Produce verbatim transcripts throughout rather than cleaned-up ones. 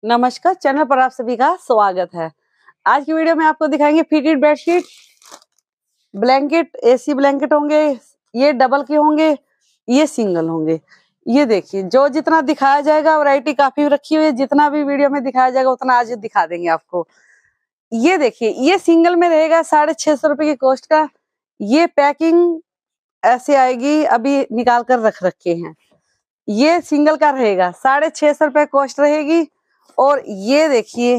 नमस्कार, चैनल पर आप सभी का स्वागत है। आज की वीडियो में आपको दिखाएंगे fitted bedsheet, blanket, AC blanket होंगे, ये डबल के होंगे, ये सिंगल होंगे। ये देखिए, जो जितना दिखाया जाएगा, वैरायटी काफी रखी हुई है, जितना भी वीडियो में दिखाया जाएगा उतना आज दिखा देंगे आपको। ये देखिए, ये सिंगल में रहेगा साढ़े छह सौ रुपए की कॉस्ट का। ये पैकिंग ऐसे आएगी, अभी निकाल कर रख रखे हैं। ये सिंगल का रहेगा, साढ़े छह सौ रुपए कॉस्ट रहेगी। और ये देखिए,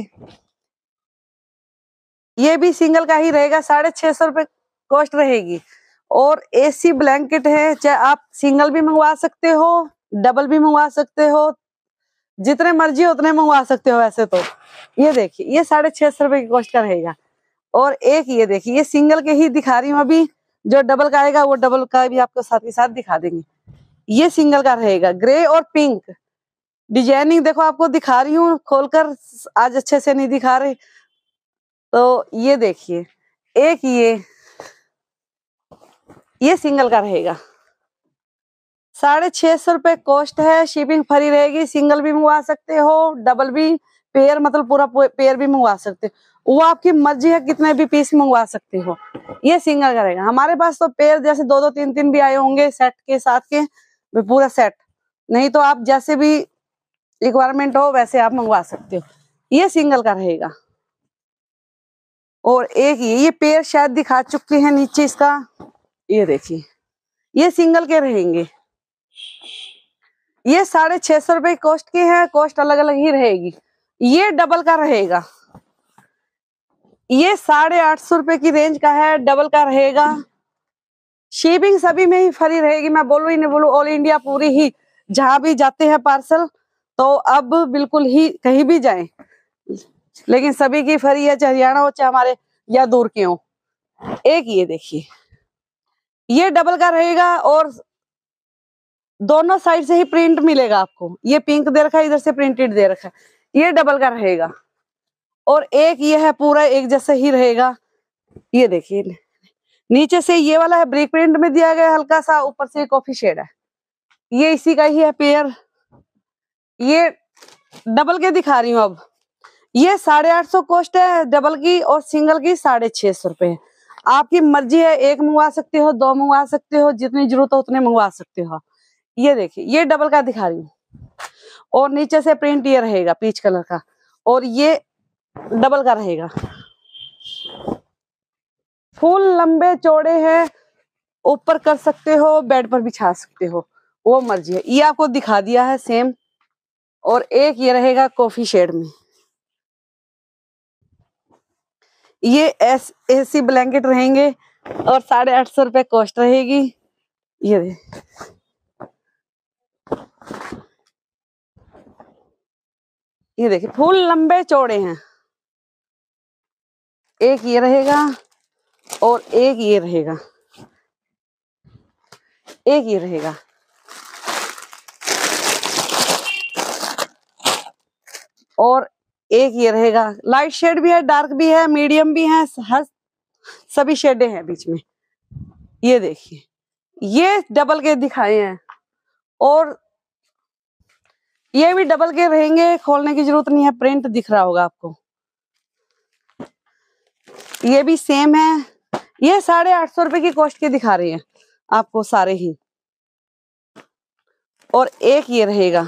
ये भी सिंगल का ही रहेगा, साढ़े छह सौ रुपए कॉस्ट रहेगी। और एसी ब्लैंकेट है, चाहे आप सिंगल भी मंगवा सकते हो, डबल भी मंगवा सकते हो, जितने मर्जी उतने मंगवा सकते हो वैसे तो। ये देखिए, ये साढ़े छह सौ रुपए की कॉस्ट का रहेगा। और एक ये देखिए, ये सिंगल के ही दिखा रही हूँ अभी, जो डबल का आएगा वो डबल का भी आपको साथ ही साथ दिखा देंगे। ये सिंगल का रहेगा, ग्रे और पिंक डिजाइनिंग देखो, आपको दिखा रही हूँ खोलकर, आज अच्छे से नहीं दिखा रहे तो ये देखिए। एक ये ये सिंगल का रहेगा, साढ़े छह सौ रुपए कॉस्ट है, शिपिंग फ्री रहेगी। सिंगल भी मंगवा सकते हो, डबल भी, पेयर मतलब पूरा पेयर भी मंगवा सकते हो, वो आपकी मर्जी है, कितने भी पीस मंगवा सकते हो। ये सिंगल का रहेगा। हमारे पास तो पेयर जैसे दो दो तीन तीन भी आए होंगे सेट के साथ के, पूरा सेट, नहीं तो आप जैसे भी रिक्वायरमेंट हो वैसे आप मंगवा सकते हो। ये सिंगल का रहेगा। और एक ये ये पेयर शायद दिखा चुके हैं नीचे इसका, ये देखिए, ये सिंगल के रहेंगे। ये साढ़े छह सौ रुपए कॉस्ट के हैं, कॉस्ट अलग अलग ही रहेगी। ये डबल का रहेगा, ये साढ़े आठ सौ रुपए की रेंज का है, डबल का रहेगा। शिपिंग सभी में ही फ्री रहेगी, मैं बोलूं ही नहीं बोलूं, ऑल इंडिया पूरी ही, जहां भी जाते हैं पार्सल तो अब बिल्कुल ही कहीं भी जाएं, लेकिन सभी की फ्री है, चाहे हरियाणा हो चाहे हमारे या दूर के हो। एक ये देखिए, ये डबल का रहेगा और दोनों साइड से ही प्रिंट मिलेगा आपको। ये पिंक दे रखा है, इधर से प्रिंटेड दे रखा है। ये डबल का रहेगा। और एक ये है पूरा एक जैसा ही रहेगा। ये देखिए, नीचे से ये वाला है ब्रिक प्रिंट में दिया गया हल्का सा, ऊपर से कॉफी शेड है, ये इसी का ही है पेयर। ये डबल के दिखा रही हूँ अब। ये साढ़े आठ सौ कॉस्ट है डबल की, और सिंगल की साढ़े छह सौ रुपए। आपकी मर्जी है, एक मंगवा सकते हो, दो मंगवा सकते हो, जितनी जरूरत हो उतने मंगवा सकते हो। ये देखिए, ये डबल का दिखा रही हूँ, और नीचे से प्रिंट ये रहेगा पीच कलर का, और ये डबल का रहेगा। फुल लंबे चौड़े हैं, ऊपर कर सकते हो, बेड पर बिछा सकते हो, वो मर्जी है। ये आपको दिखा दिया है सेम। और एक ये रहेगा कॉफी शेड में, ये एस एसी ब्लैंकेट रहेंगे, और साढ़े आठ सौ रुपए कॉस्ट रहेगी। ये दे। ये देखिए, फुल लंबे चौड़े हैं। एक ये रहेगा और एक ये रहेगा, एक ये रहेगा। और एक ये रहेगा, लाइट शेड भी है, डार्क भी है, मीडियम भी है, हर सभी शेडें हैं बीच में। ये देखिए, ये डबल के दिखाए हैं, और ये भी डबल के रहेंगे, खोलने की जरूरत नहीं है, प्रिंट दिख रहा होगा आपको। ये भी सेम है, ये साढ़े आठ सौ रुपए की कॉस्ट के दिखा रही है आपको सारे ही। और एक ये रहेगा,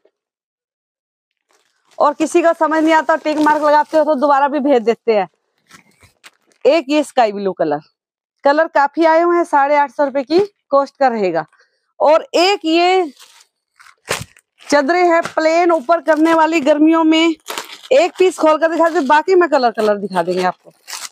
और किसी का समझ नहीं आता, टिक मार्क लगाते हो तो दोबारा भी भेज देते हैं। एक ये स्काई ब्लू कलर, कलर काफी आए हुए हैं, साढ़े आठ सौ रुपए की कॉस्ट का रहेगा। और एक ये चादरें है प्लेन ऊपर करने वाली, गर्मियों में। एक पीस खोल कर दिखा दे, बाकी में कलर कलर दिखा देंगे आपको।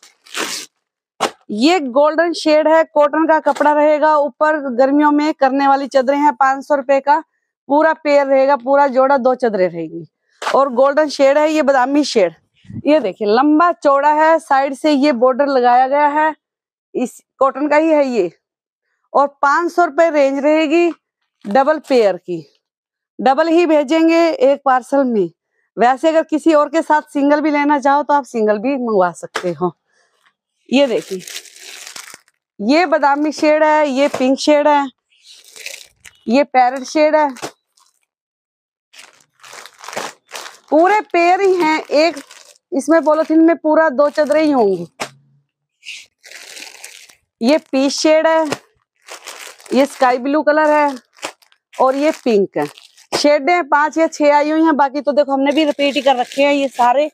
ये गोल्डन शेड है, कॉटन का कपड़ा रहेगा, ऊपर गर्मियों में करने वाली चादरें हैं, पांच सौ रुपए का पूरा पेयर रहेगा, पूरा जोड़ा, दो चादरें रहेगी। और गोल्डन शेड है, ये बादामी शेड। ये देखिए, लंबा चौड़ा है, साइड से ये बॉर्डर लगाया गया है, इस कॉटन का ही है ये। और पांच सौ रुपए रेंज रहेगी डबल पेयर की। डबल ही भेजेंगे एक पार्सल में। वैसे अगर किसी और के साथ सिंगल भी लेना चाहो तो आप सिंगल भी मंगवा सकते हो। ये देखिए, ये बादामी शेड है, ये पिंक शेड है, ये पैरेट शेड है, पूरे पेयर ही हैं, एक इसमें पॉलिथीन में पूरा दो चादरें ही होंगी। ये पीच शेड है, ये स्काई ब्लू कलर है और ये पिंक है। शेडें पांच या छह आई हुई हैं, बाकी तो देखो हमने भी रिपीट ही कर रखे हैं ये सारे।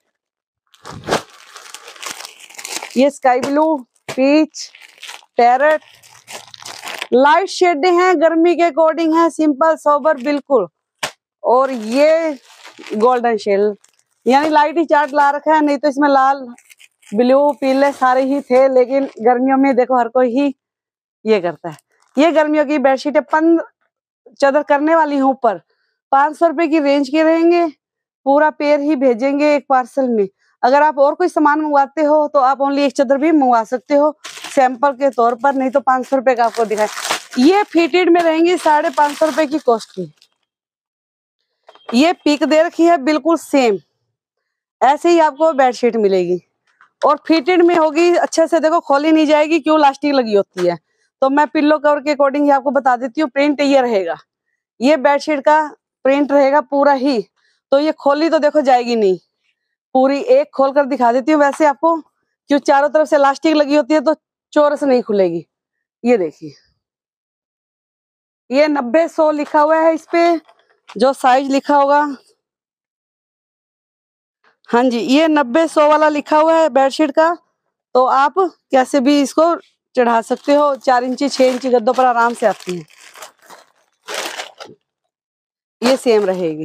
ये sky blue, peach, parrot, light शेडें हैं, गर्मी के अकॉर्डिंग है, सिंपल सोबर बिल्कुल। और ये गोल्डन शेल, यानी लाइट ही चार्ट ला रखा है, नहीं तो इसमें लाल ब्लू पीले सारे ही थे, लेकिन गर्मियों में देखो हर कोई ही ये करता है। ये गर्मियों की बेडशीट है, पंद चादर करने वाली हूँ ऊपर, पांच सौ रुपए की रेंज के रहेंगे। पूरा पेयर ही भेजेंगे एक पार्सल में। अगर आप और कोई सामान मंगवाते हो तो आप ओनली एक चादर भी मंगवा सकते हो सैंपल के तौर पर, नहीं तो पांच सौ रुपए का आपको दिखाए। ये फिटेड में रहेंगी साढ़े पांच सौ रुपए की कॉस्ट की। ये पिक दे रखी है बिल्कुल सेम, ऐसे ही आपको बेडशीट मिलेगी और फिटेड में होगी अच्छे से। देखो खोली नहीं जाएगी, क्यों, लास्टिक लगी होती है। तो मैं पिल्लो कवर के अकॉर्डिंग ही आपको बता देती हूँ। प्रिंट ये रहेगा, ये बेडशीट का प्रिंट रहेगा पूरा ही, तो ये खोली तो देखो जाएगी नहीं। पूरी एक खोल कर दिखा देती हूँ वैसे आपको, क्यों चारों तरफ से लास्टिक लगी होती है तो चौरस नहीं खुलेगी। ये देखिए, ये नब्बे सौ लिखा हुआ है इस पे, जो साइज लिखा होगा। हाँ जी, ये नब्बे सौ वाला लिखा हुआ है बेडशीट का। तो आप कैसे भी इसको चढ़ा सकते हो, चार इंची छह इंची गद्दों पर आराम से आती है। ये सेम रहेगी।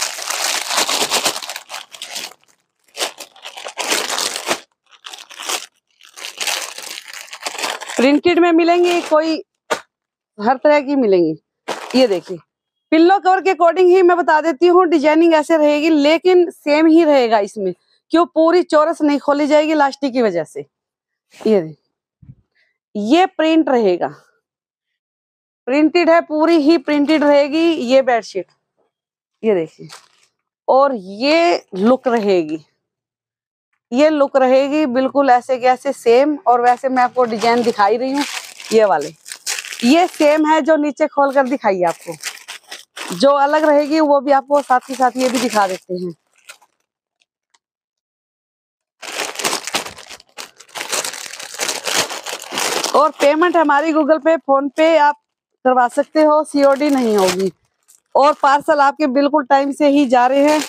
प्रिंटेड में मिलेंगी, कोई हर तरह की मिलेंगी। ये देखिए, पिल्लो कवर के अकॉर्डिंग ही मैं बता देती हूँ, डिजाइनिंग ऐसे रहेगी, लेकिन सेम ही रहेगा इसमें, क्यों पूरी चौरस नहीं खोली जाएगी लास्टिक की वजह से। ये ये प्रिंट रहेगा, प्रिंटेड है, पूरी ही प्रिंटेड रहेगी ये बेडशीट। ये देखिए, और ये लुक रहेगी, ये लुक रहेगी बिल्कुल ऐसे कैसे सेम। और वैसे मैं आपको डिजाइन दिखाई रही हूँ, ये वाले ये सेम है जो नीचे खोल कर दिखाई आपको। जो अलग रहेगी वो भी आपको साथ ही साथ ये भी दिखा देते हैं। और पेमेंट हमारी गूगल पे, फोन पे आप करवा सकते हो, सीओडी नहीं होगी। और पार्सल आपके बिल्कुल टाइम से ही जा रहे हैं,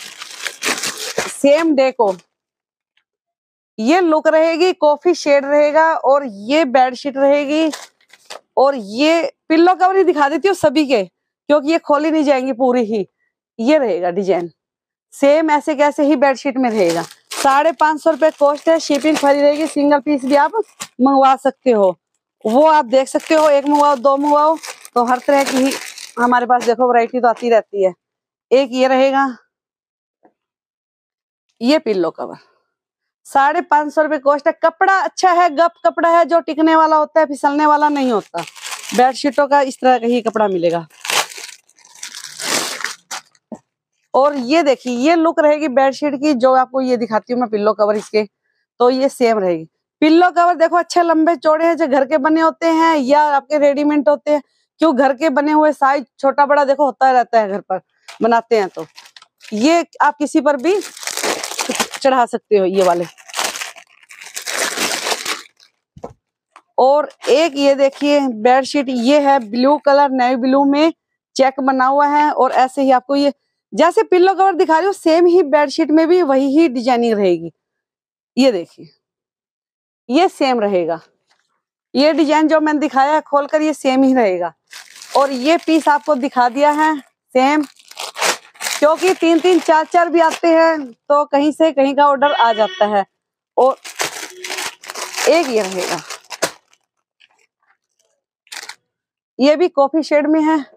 सेम डे को। ये लुक रहेगी, कॉफी शेड रहेगा, और ये बेडशीट रहेगी। और ये पिल्लो कवर ही दिखा देती हूँ सभी के, क्योंकि ये खोली नहीं जाएंगी पूरी ही। ये रहेगा डिजाइन सेम ऐसे कैसे ही बेडशीट में रहेगा। साढ़े पांच सौ रुपए कॉस्ट है, शिपिंग फ्री रहेगी। सिंगल पीस भी आप मंगवा सकते हो, वो आप देख सकते हो, एक मंगवाओ दो मंगवाओ, तो हर तरह की ही हमारे पास देखो वैरायटी तो आती रहती है। एक ये रहेगा, ये पिल्लो कवर साढ़े पांच सौ रुपए कॉस्ट है। कपड़ा अच्छा है, गप कपड़ा है, जो टिकने वाला होता है, फिसलने वाला नहीं होता। बेडशीटों का इस तरह का ही कपड़ा मिलेगा। और ये देखिए, ये लुक रहेगी बेडशीट की, जो आपको ये दिखाती हूँ मैं पिल्लो कवर इसके। तो ये सेम रहेगी। पिल्लो कवर देखो अच्छे लंबे चौड़े हैं, जो घर के बने होते हैं या आपके रेडीमेड होते हैं। क्यों, घर के बने हुए साइज छोटा बड़ा देखो होता रहता है, घर पर बनाते हैं तो ये आप किसी पर भी चढ़ा सकते हो ये वाले। और एक ये देखिए बेडशीट, ये है ब्लू कलर, नेवी ब्लू में चेक बना हुआ है। और ऐसे ही आपको ये जैसे पिल्लो कवर दिखा रही हूँ, सेम ही बेडशीट में भी वही ही डिजाइनिंग रहेगी। ये देखिए, ये सेम रहेगा, ये डिजाइन जो मैंने दिखाया है खोलकर ये सेम ही रहेगा। और ये पीस आपको दिखा दिया है सेम, क्योंकि तीन तीन चार चार भी आते हैं तो कहीं से कहीं का ऑर्डर आ जाता है। और एक ये रहेगा, ये भी कॉफी शेड में है।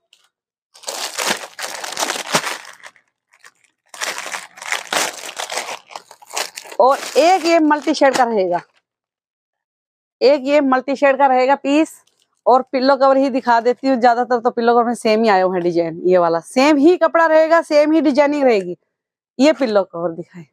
और एक ये मल्टी शेड का रहेगा, एक ये मल्टी शेड का रहेगा पीस। और पिल्लो कवर ही दिखा देती हूँ, ज्यादातर तो पिल्लो कवर में सेम ही आया हुआ है डिजाइन। ये वाला सेम ही कपड़ा रहेगा, सेम ही डिजाइनिंग रहेगी। ये पिल्लो कवर दिखाए,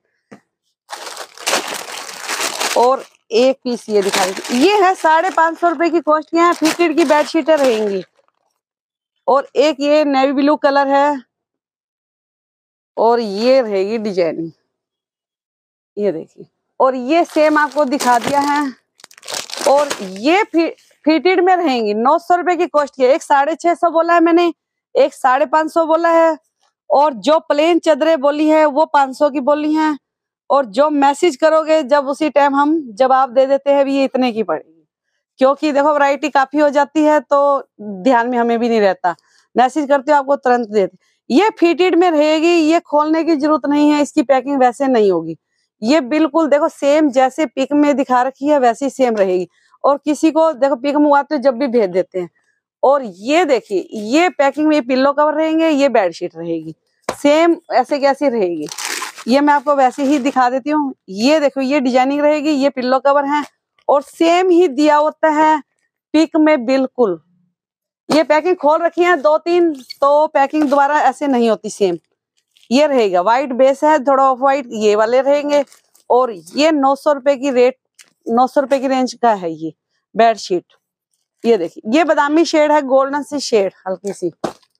और एक पीस ये दिखा देती, ये है साढ़े पांच सौ रुपए की कॉस्ट की है। फिटेड की बेडशीटें रहेंगी। और एक ये नेवी ब्लू कलर है, और ये रहेगी डिजाइनिंग, ये देखिए। और ये सेम आपको दिखा दिया है। और ये फिटेड में रहेंगी, नौ सौ रुपए की कॉस्ट की। एक साढ़े छह सौ बोला है मैंने, एक साढ़े पांच सौ बोला है, और जो प्लेन चादरें बोली है वो पांच सौ की बोली है। और जो मैसेज करोगे जब उसी टाइम हम जवाब दे देते हैं भी ये इतने की पड़ेगी, क्योंकि देखो वैरायटी काफी हो जाती है तो ध्यान में हमें भी नहीं रहता। मैसेज करते हो आपको तुरंत देते। ये फिटेड में रहेगी, ये खोलने की जरूरत नहीं है, इसकी पैकिंग वैसे नहीं होगी। ये बिल्कुल देखो सेम जैसे पिक में दिखा रखी है वैसी सेम रहेगी। और किसी को देखो पिक मंगवाते हो जब भी भेज देते हैं। और ये देखिए ये पैकिंग में पिल्लो कवर रहेंगे, ये बेडशीट रहेगी, सेम ऐसे कैसी रहेगी। ये मैं आपको वैसे ही दिखा देती हूँ। ये देखो ये डिजाइनिंग रहेगी, ये पिल्लो कवर है और सेम ही दिया होता है पिक में बिल्कुल। ये पैकिंग खोल रखी है दो तीन, तो पैकिंग दोबारा ऐसे नहीं होती, सेम ये रहेगा। व्हाइट बेस है, थोड़ा ऑफ व्हाइट ये वाले रहेंगे। और ये नौ सौ रुपए की रेट, नौ सौ रुपए की रेंज का है ये बेडशीट। ये देखिए ये बादामी शेड है, गोल्डन सी शेड हल्की सी।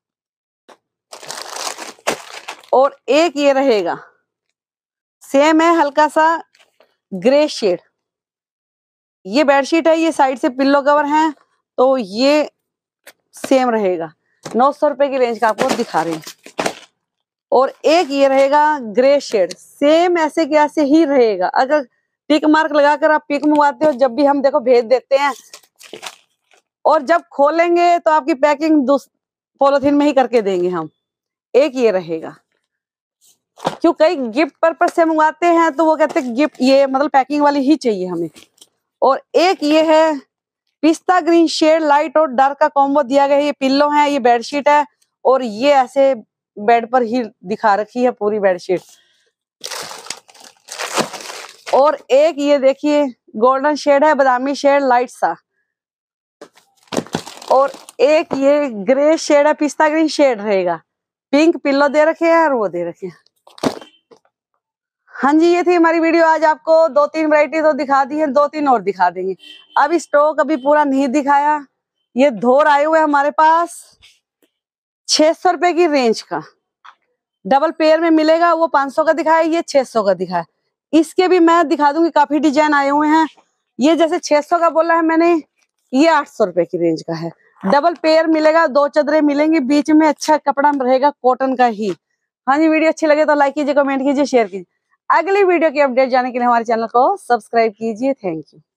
और एक ये रहेगा सेम है हल्का सा ग्रे शेड, ये बेडशीट है, ये साइड से पिल्लो कवर है, तो ये सेम रहेगा। नौ सौ रुपए की रेंज का आपको दिखा रही हूँ। और एक ये रहेगा ग्रे शेड, सेम ऐसे के ऐसे ही रहेगा। अगर टिक मार्क लगाकर आप पिक मंगवाते हो जब भी हम देखो भेज देते हैं, और जब खोलेंगे तो आपकी पैकिंग पॉलिथीन में ही करके देंगे हम। एक ये रहेगा, क्यों कई गिफ्ट पर्पस से मंगवाते हैं तो वो कहते हैं गिफ्ट ये मतलब पैकिंग वाली ही चाहिए हमें। और एक ये है पिस्ता ग्रीन शेड, लाइट और डार्क का कॉम्बो दिया गया है। ये पिल्लो है, ये बेडशीट है, और ये ऐसे बेड पर ही दिखा रखी है पूरी बेडशीट। और एक ये देखिए गोल्डन शेड है, बादामी शेड लाइट सा। और एक ये ग्रे शेड है, पिस्ता ग्रीन शेड रहेगा, पिंक पिल्लो दे रखे हैं और वो दे रखे हैं। हाँ जी ये थी हमारी वीडियो। आज आपको दो तीन वैरायटी तो दिखा दी है, दो तीन और दिखा देंगे। अभी स्टॉक अभी पूरा नहीं दिखाया। ये धोर आए हुए हमारे पास छह सौ रुपए की रेंज का, डबल पेयर में मिलेगा, वो पांच सौ का दिखाया, ये छह सौ का दिखाया। इसके भी मैं दिखा दूंगी, काफी डिजाइन आए हुए हैं। ये जैसे छह सौ का बोला है मैंने, ये आठ सौ रुपए की रेंज का है। डबल पेयर मिलेगा, दो चादरें मिलेंगी, बीच में अच्छा कपड़ा रहेगा कॉटन का ही। हाँ जी वीडियो अच्छी लगे तो लाइक कीजिए, कमेंट कीजिए, शेयर कीजिए। अगली वीडियो की अपडेट जाने के लिए हमारे चैनल को सब्सक्राइब कीजिए। Thank you.